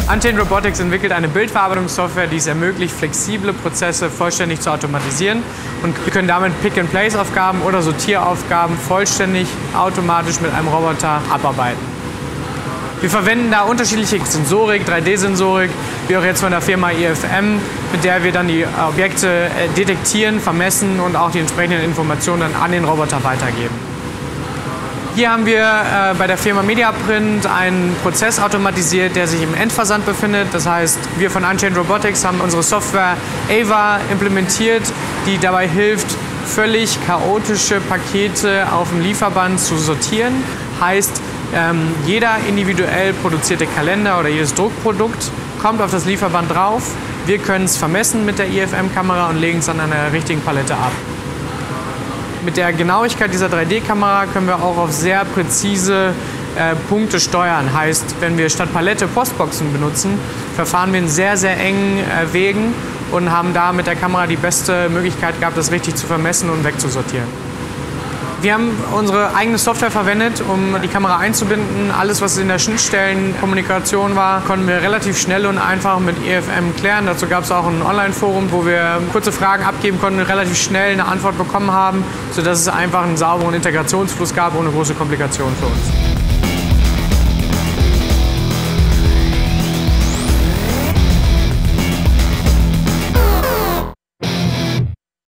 Unchained Robotics entwickelt eine Bildverarbeitungssoftware, die es ermöglicht, flexible Prozesse vollständig zu automatisieren. Und wir können damit Pick-and-Place-Aufgaben oder Sortieraufgaben vollständig automatisch mit einem Roboter abarbeiten. Wir verwenden da unterschiedliche Sensorik, 3D-Sensorik, wie auch jetzt von der Firma EFM, mit der wir dann die Objekte detektieren, vermessen und auch die entsprechenden Informationen dann an den Roboter weitergeben. Hier haben wir bei der Firma Mediaprint einen Prozess automatisiert, der sich im Endversand befindet. Das heißt, wir von Unchained Robotics haben unsere Software Ava implementiert, die dabei hilft, völlig chaotische Pakete auf dem Lieferband zu sortieren. Heißt, jeder individuell produzierte Kalender oder jedes Druckprodukt kommt auf das Lieferband drauf. Wir können es vermessen mit der EFM-Kamera und legen es dann an der richtigen Palette ab. Mit der Genauigkeit dieser 3D-Kamera können wir auch auf sehr präzise Punkte steuern. Heißt, wenn wir statt Palette Postboxen benutzen, verfahren wir in sehr, sehr engen Wegen und haben da mit der Kamera die beste Möglichkeit gehabt, das richtig zu vermessen und wegzusortieren. Wir haben unsere eigene Software verwendet, um die Kamera einzubinden. Alles, was in der Schnittstellenkommunikation war, konnten wir relativ schnell und einfach mit EFM klären. Dazu gab es auch ein Online-Forum, wo wir kurze Fragen abgeben konnten und relativ schnell eine Antwort bekommen haben, sodass es einfach einen sauberen Integrationsfluss gab, ohne große Komplikationen für uns.